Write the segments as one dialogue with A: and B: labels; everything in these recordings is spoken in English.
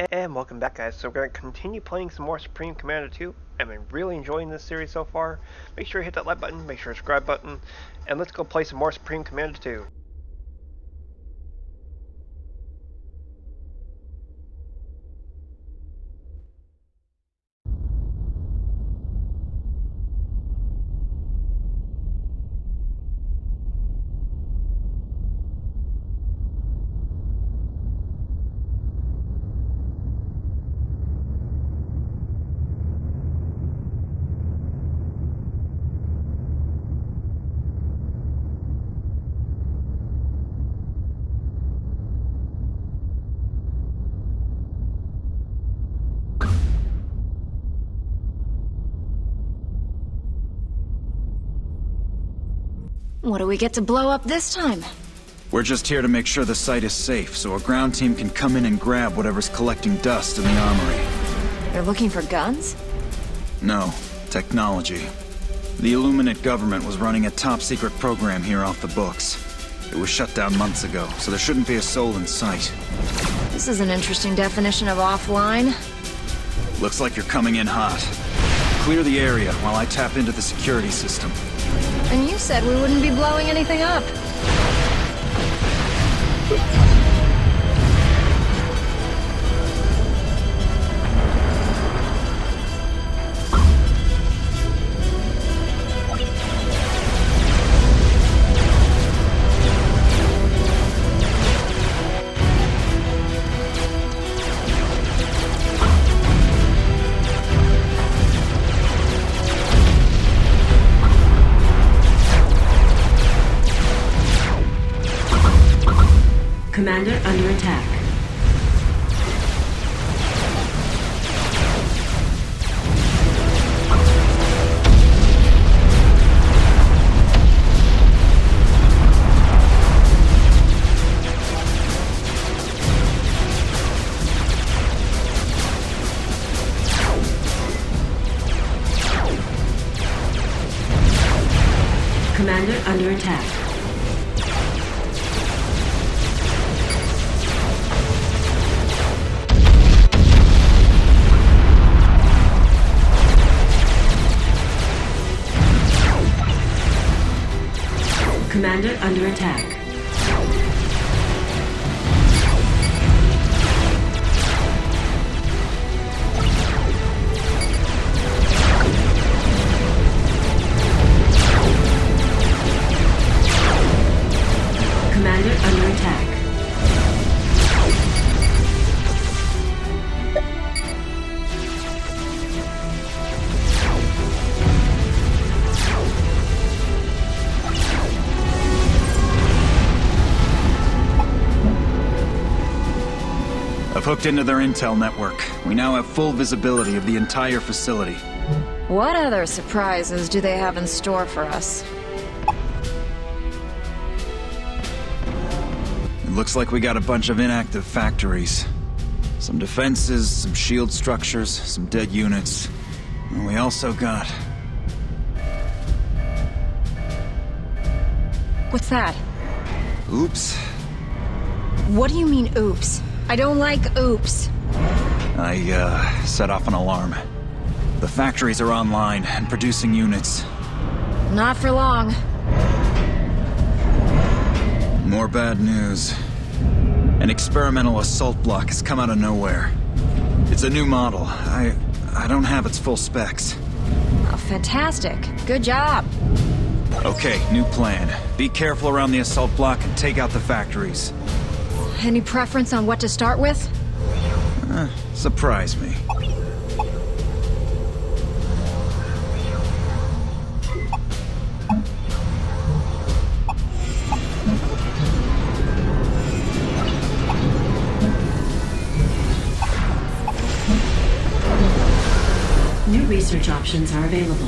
A: And welcome back, guys. So we're going to continue playing some more Supreme Commander 2. I've been really enjoying this series so far. Make sure you hit that like button, make sure to subscribe button, and let's go play some more Supreme Commander 2.
B: What do we get to blow up this time?
C: We're just here to make sure the site is safe, so a ground team can come in and grab whatever's collecting dust in the armory.
B: They're looking for guns?
C: No, technology. The Illuminate government was running a top-secret program here off the books. It was shut down months ago, so there shouldn't be a soul in sight.
B: This is an interesting definition of offline.
C: Looks like you're coming in hot. Clear the area while I tap into the security system.
B: And you said we wouldn't be blowing anything up.
D: Commander under attack. Commander under attack. Commander under attack. Commander under attack.
C: I've hooked into their intel network. We now have full visibility of the entire facility.
B: What other surprises do they have in store for us?
C: It looks like we got a bunch of inactive factories. Some defenses, some shield structures, some dead units. And we also got...
B: What's that?
C: Oops.
B: What do you mean, oops? I don't like oops.
C: I, set off an alarm. The factories are online and producing units.
B: Not for long.
C: More bad news. An experimental assault block has come out of nowhere. It's a new model. I don't have its full specs.
B: Oh, fantastic. Good job.
C: Okay, new plan. Be careful around the assault block and take out the factories.
B: Any preference on what to start with?
C: Surprise me.
D: New research options are available.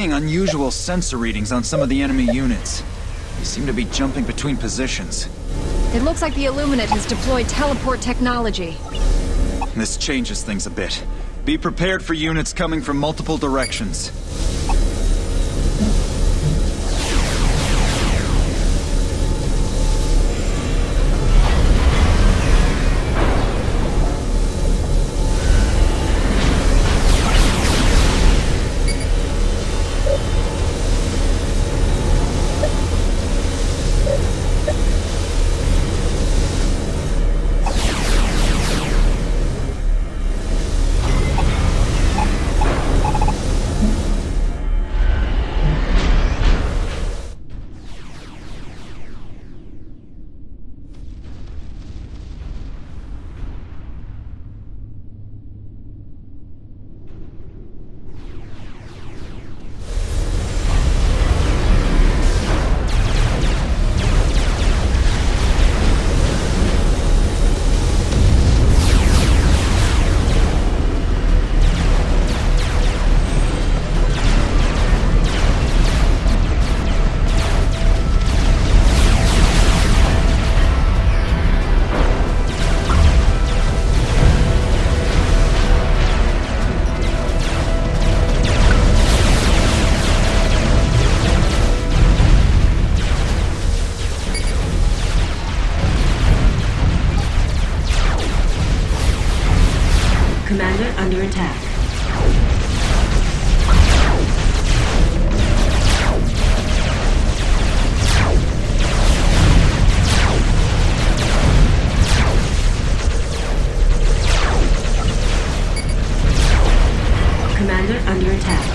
C: seeing unusual sensor readings on some of the enemy units. They seem to be jumping between positions.
B: It looks like the Illuminate has deployed teleport technology.
C: This changes things a bit. Be prepared for units coming from multiple directions.
D: Commander under attack. Commander under attack.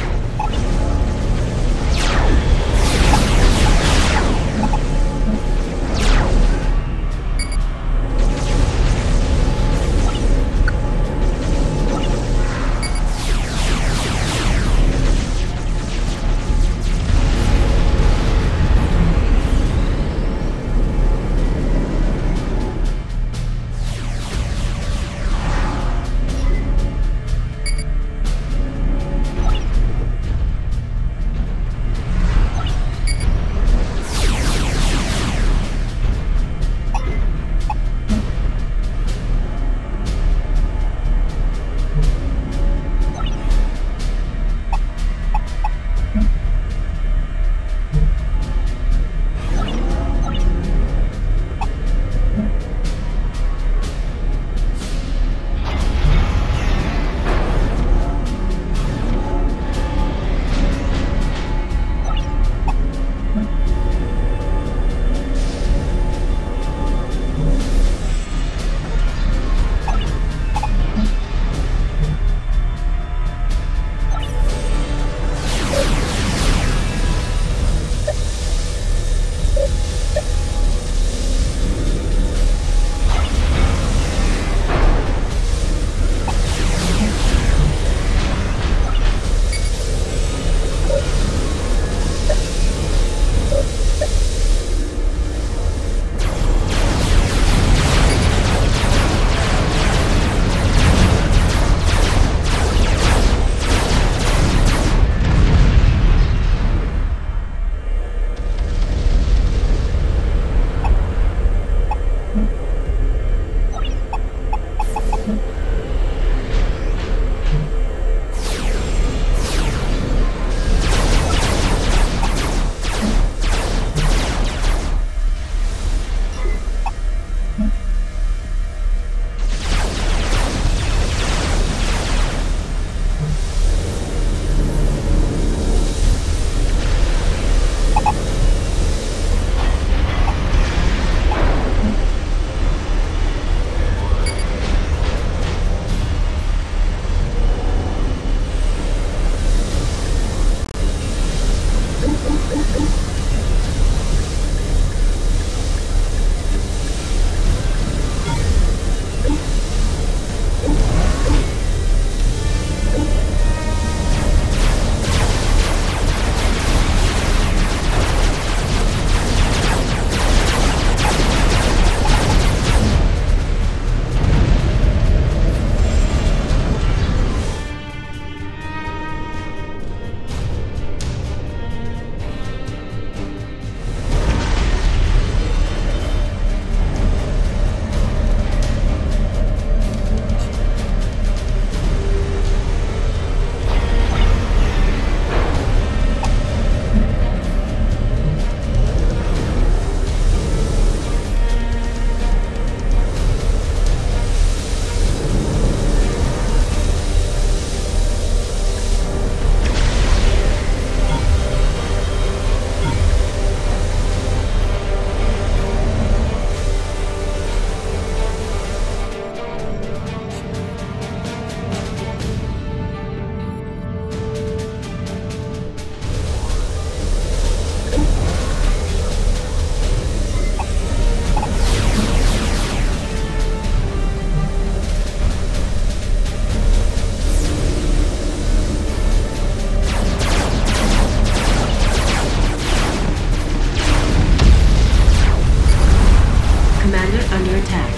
D: Planet under attack.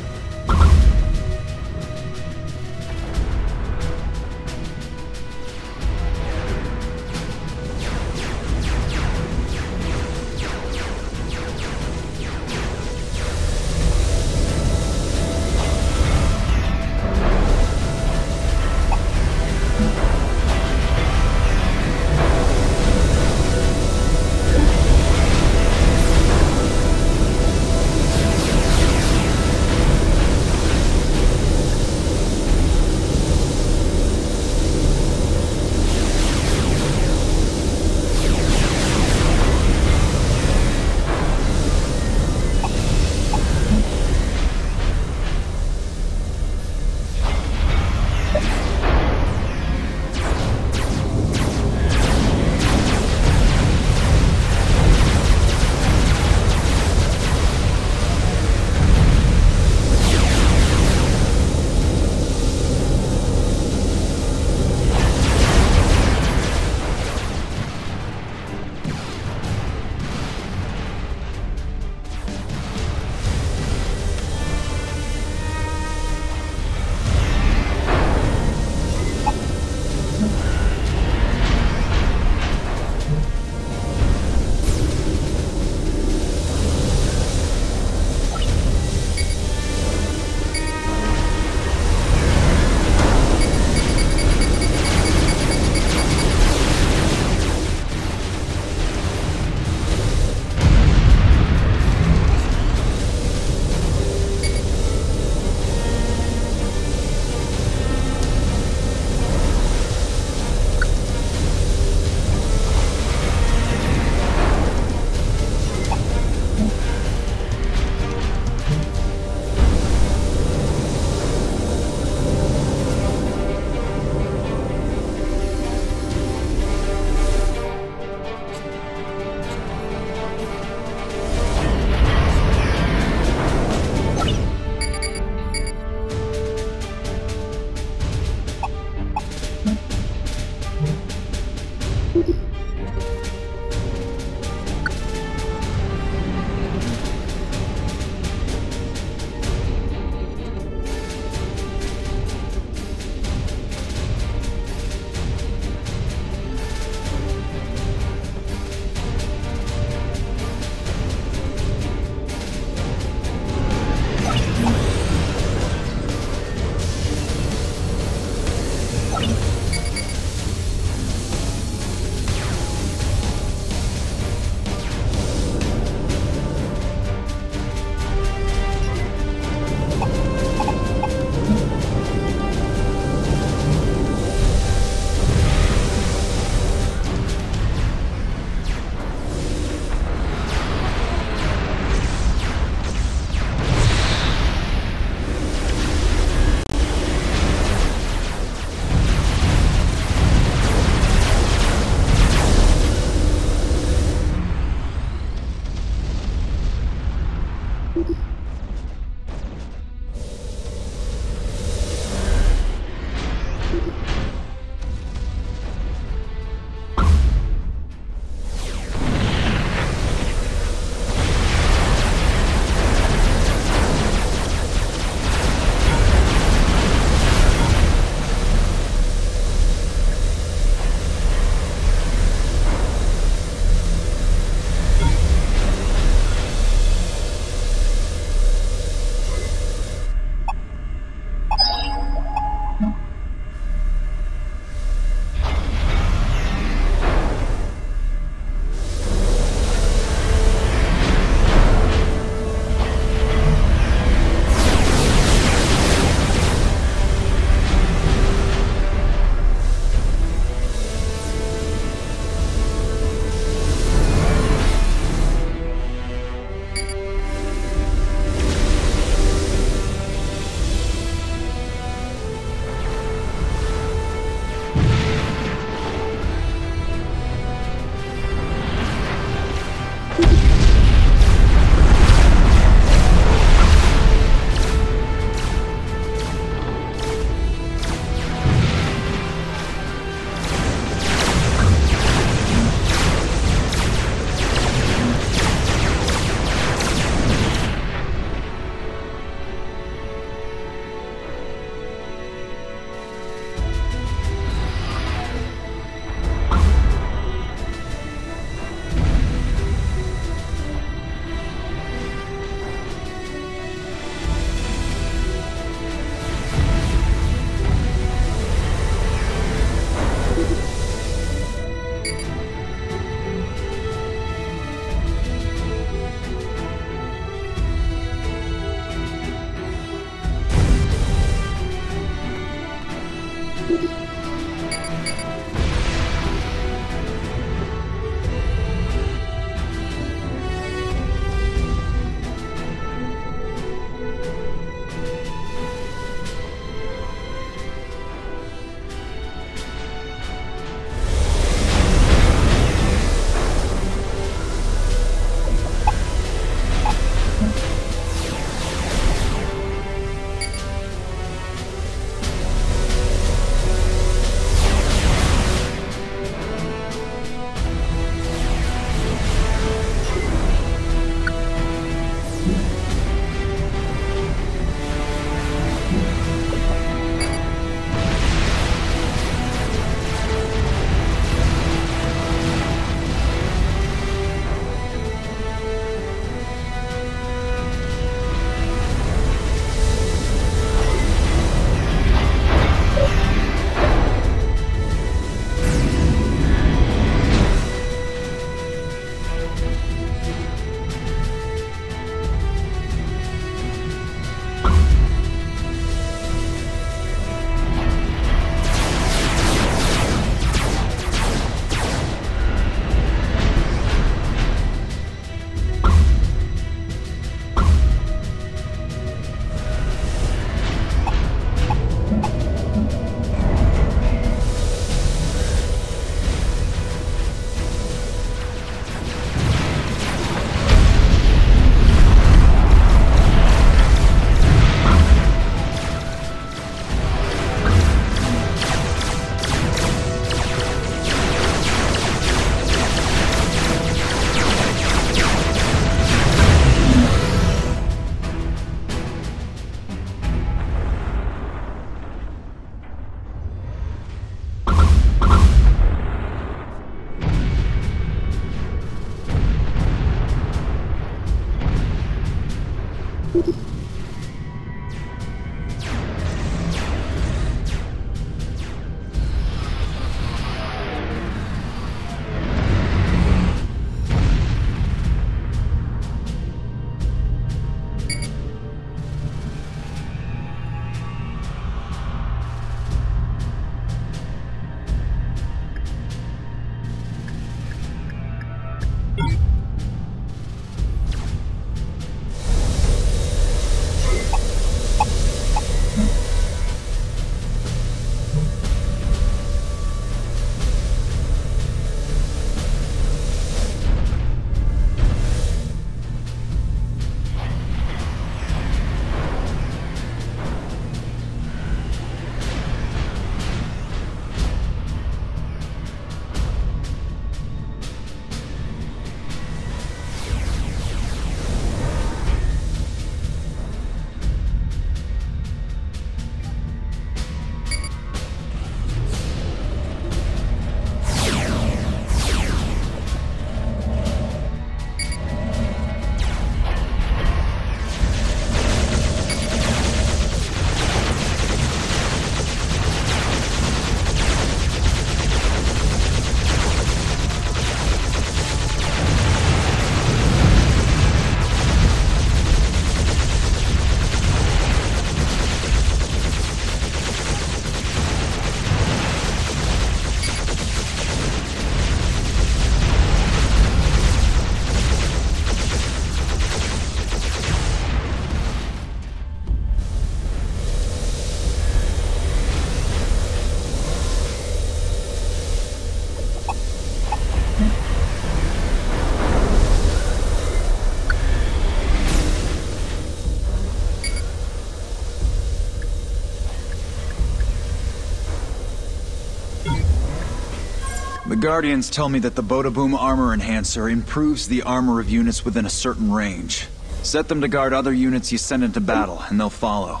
C: The Guardians tell me that the Bodaboom armor enhancer improves the armor of units within a certain range. Set them to guard other units you send into battle, and they'll follow.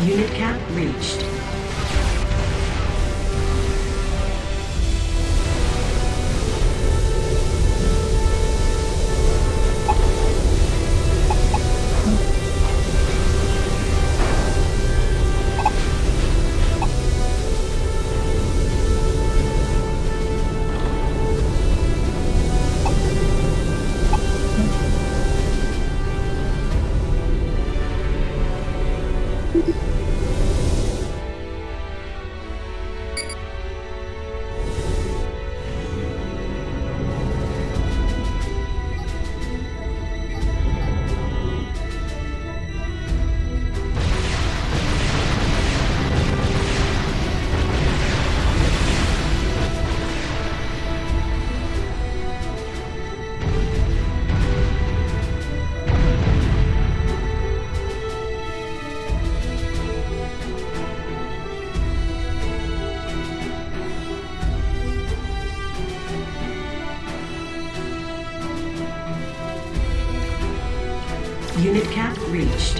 D: Unit cap reached. Unit cap reached.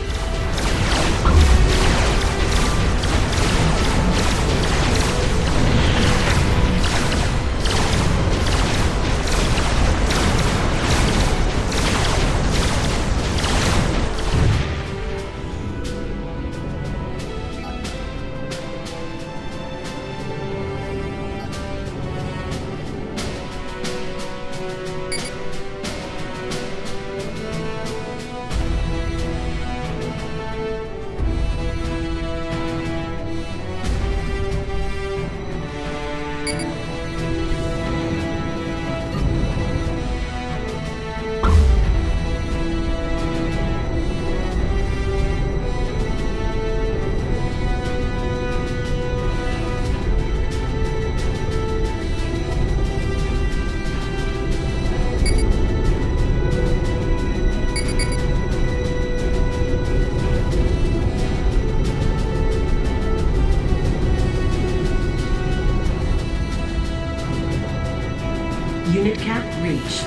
D: Unit cap reached.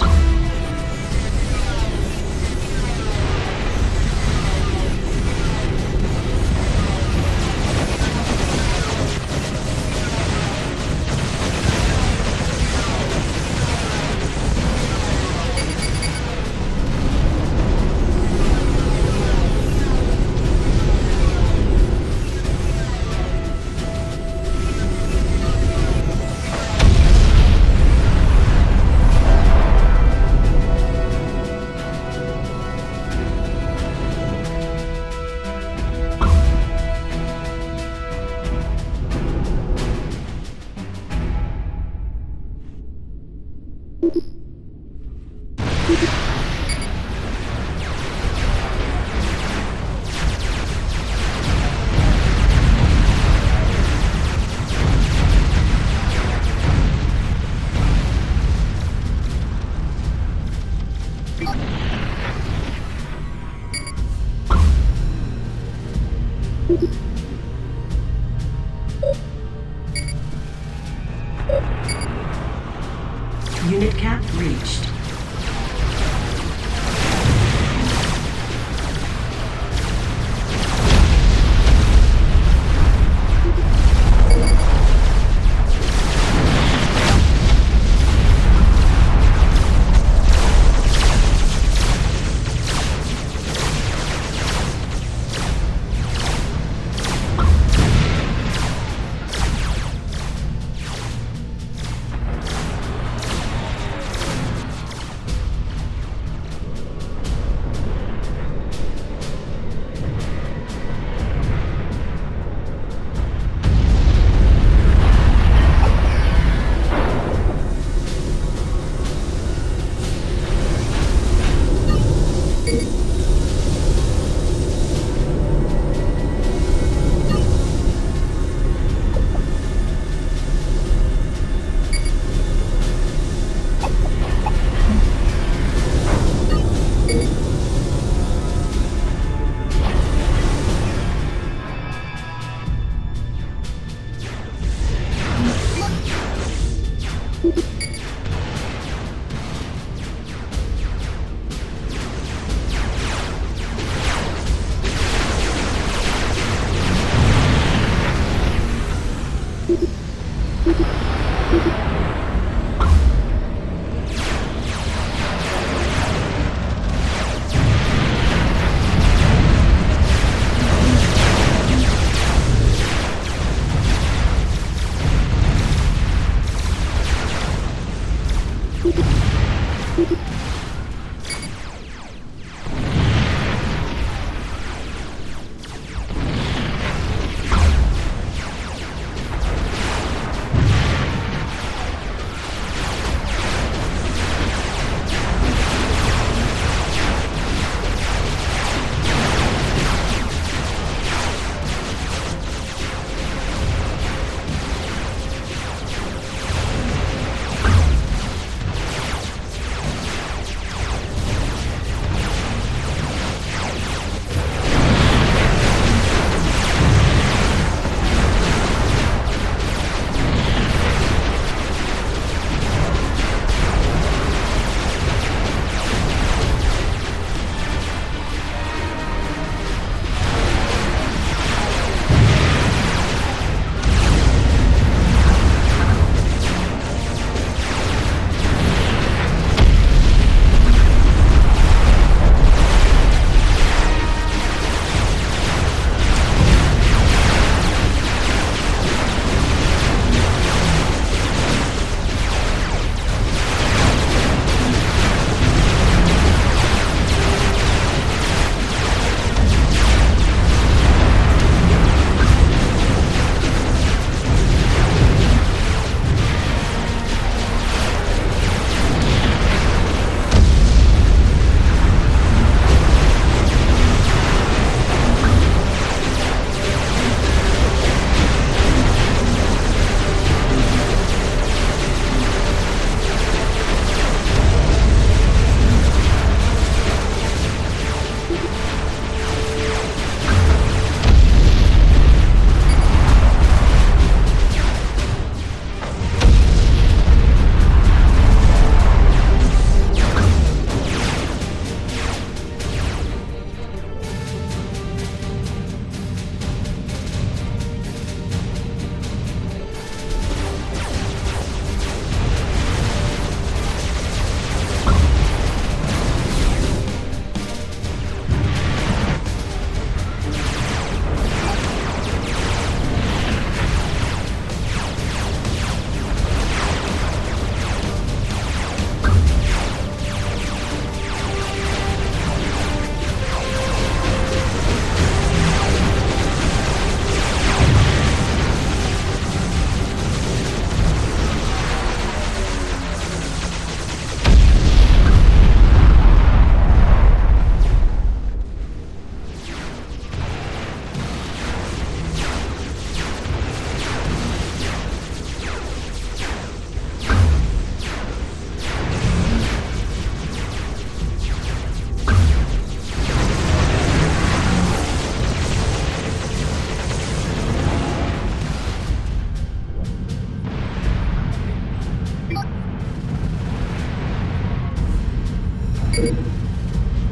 D: Unit cap reached.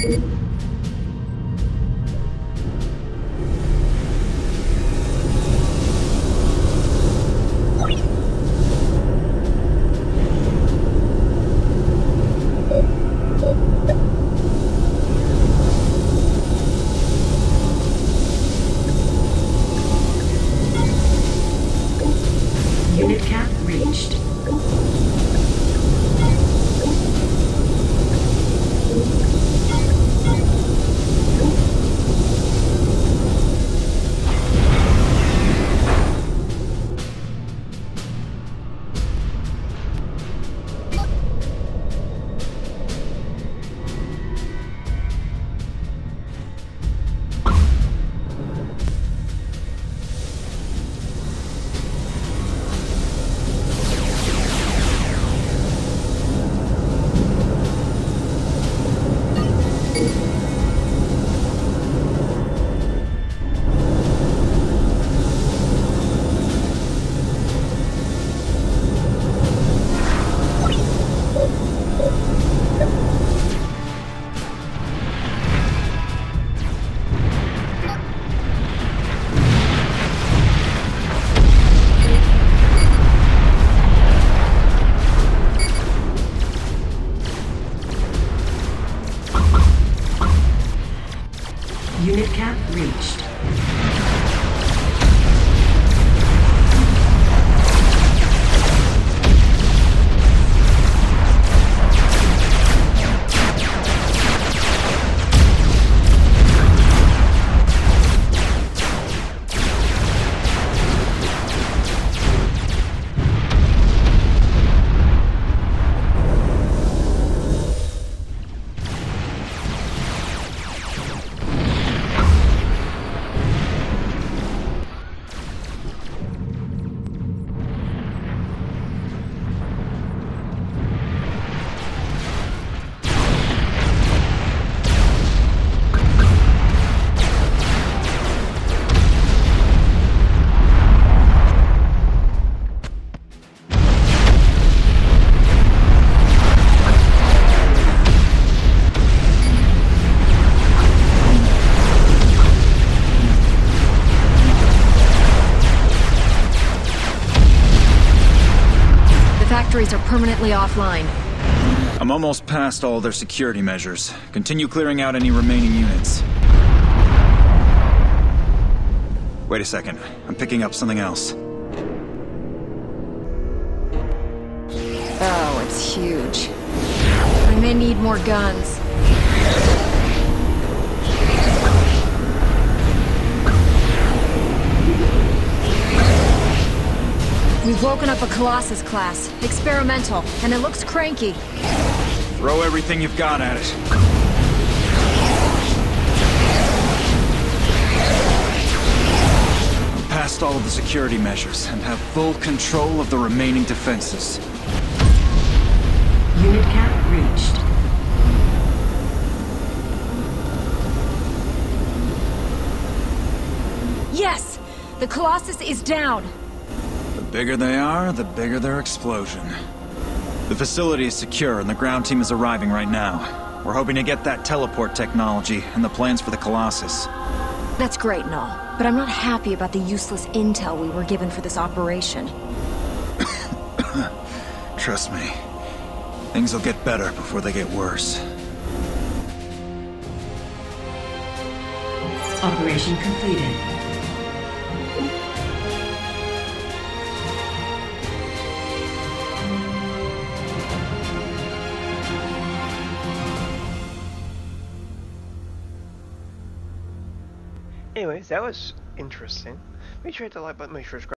D: Unit cap reached. Unit cap reached.
B: Factories are permanently offline.
C: I'm almost past all their security measures. Continue clearing out any remaining units. Wait a second. I'm picking up something else.
B: Oh, it's huge. I may need more guns. We've woken up a Colossus class. Experimental, and it looks cranky.
C: Throw everything you've got at it. I'm past all of the security measures and have full control of the remaining defenses.
D: Unit cap reached.
B: Yes! The Colossus is down!
C: The bigger they are, the bigger their explosion. The facility is secure and the ground team is arriving right now. We're hoping to get that teleport technology and the plans for the Colossus.
B: That's great and all, but I'm not happy about the useless intel we were given for this operation.
C: Trust me, things will get better before they get worse.
D: Operation completed.
A: Anyways, that was interesting. Make sure to hit the like button, make sure to subscribe.